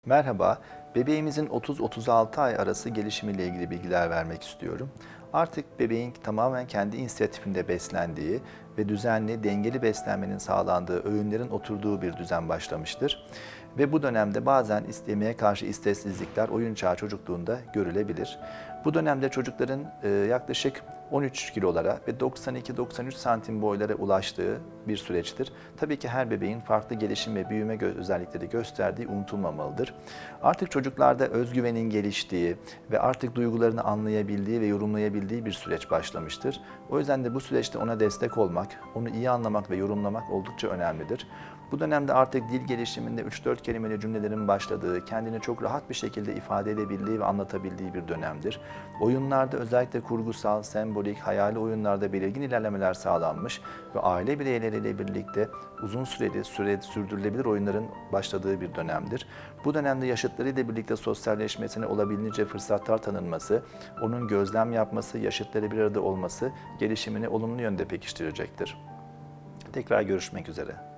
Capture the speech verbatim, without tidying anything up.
Merhaba, bebeğimizin otuz otuz altı ay arası gelişimiyle ilgili bilgiler vermek istiyorum. Artık bebeğin tamamen kendi inisiyatifinde beslendiği ve düzenli, dengeli beslenmenin sağlandığı öğünlerin oturduğu bir düzen başlamıştır. Ve bu dönemde bazen yemeğe karşı isteksizlikler oyun çağı çocukluğunda görülebilir. Bu dönemde çocukların e, yaklaşık on üç kilolara ve doksan iki doksan üç santim boylara ulaştığı bir süreçtir. Tabii ki her bebeğin farklı gelişim ve büyüme gö özellikleri gösterdiği unutulmamalıdır. Artık çocuklarda özgüvenin geliştiği ve artık duygularını anlayabildiği ve yorumlayabildiği bir süreç başlamıştır. O yüzden de bu süreçte ona destek olmak, onu iyi anlamak ve yorumlamak oldukça önemlidir. Bu dönemde artık dil gelişiminde üç dört kelimeli cümlelerin başladığı, kendini çok rahat bir şekilde ifade edebildiği ve anlatabildiği bir dönemdir. Oyunlarda özellikle kurgusal, sembolik, hayali oyunlarda belirgin ilerlemeler sağlanmış ve aile bireyleriyle birlikte uzun süreli, süre, sürdürülebilir oyunların başladığı bir dönemdir. Bu dönemde yaşıtlarıyla birlikte sosyalleşmesine olabildiğince fırsatlar tanınması, onun gözlem yapması, yaşıtları bir arada olması gelişimini olumlu yönde pekiştirecektir. Tekrar görüşmek üzere.